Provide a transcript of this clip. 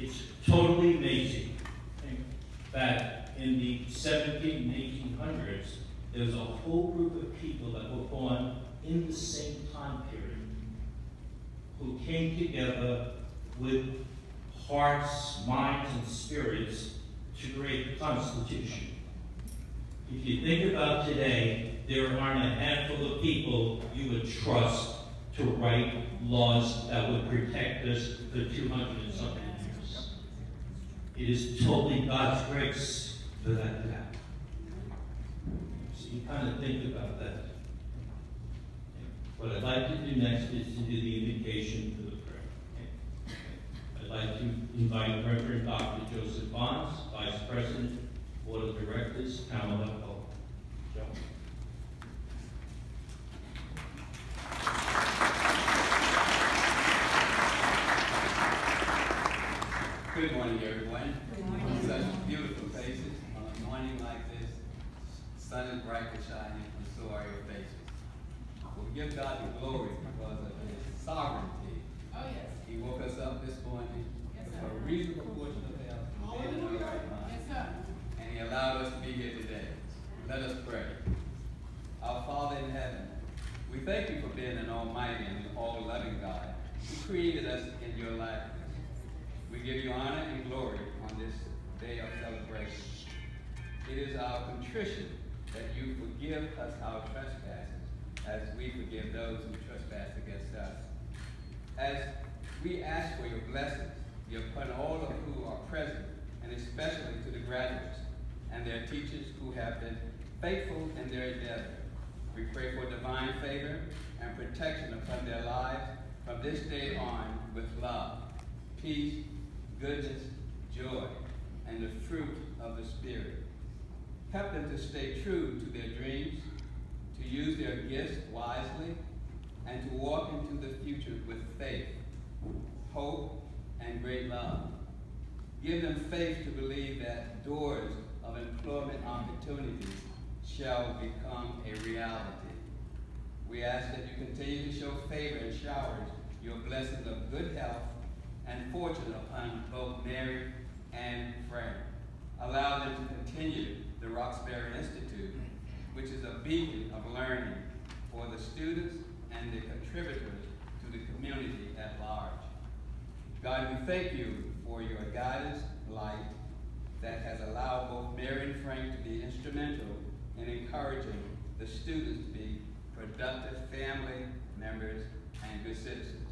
It's totally amazing that in the 17 and 1800s, there was a whole group of people that were born in the same time period who came together with hearts, minds, and spirits to create the Constitution. If you think about today, there aren't a handful of people you would trust to write laws that would protect us for 200 and something years. It is totally God's grace for that to happen. So you kind of think about that. What I'd like to do next is to do the invocation for the prayer. I'd like to invite Reverend Dr. Joseph Bonds, Vice President, Board of Directors, Pamela Cole. Joe. Good morning, everyone. Good morning. Such beautiful faces on a morning like this. Sun is brightly shining, and so are your faces. We give God the glory because of His sovereignty. Oh, yes. He woke us up this morning with a reasonable portion of health and in our right mind. Yes, sir. And He allowed us to be here today. Let us pray. Our Father in heaven, we thank you for being an almighty and all-loving God who created us in your likeness. We give you honor and glory on this day of celebration. It is our contrition that you forgive us our trespasses as we forgive those who trespass against us. As we ask for your blessings, be upon all of who are present, and especially to the graduates and their teachers who have been faithful in their endeavor. We pray for divine favor and protection upon their lives from this day on with love, peace, goodness, joy, and the fruit of the Spirit. Help them to stay true to their dreams, to use their gifts wisely, and to walk into the future with faith, hope, and great love. Give them faith to believe that doors of employment opportunities shall become a reality. We ask that you continue to show favor and showers your blessings of good health and fortune upon both Mary and Frank. Allow them to continue the Roxbury Institute, which is a beacon of learning for the students and the contributors to the community at large. God, we thank you for your guidance, light, that has allowed both Mary and Frank to be instrumental in encouraging the students to be productive family members and good citizens.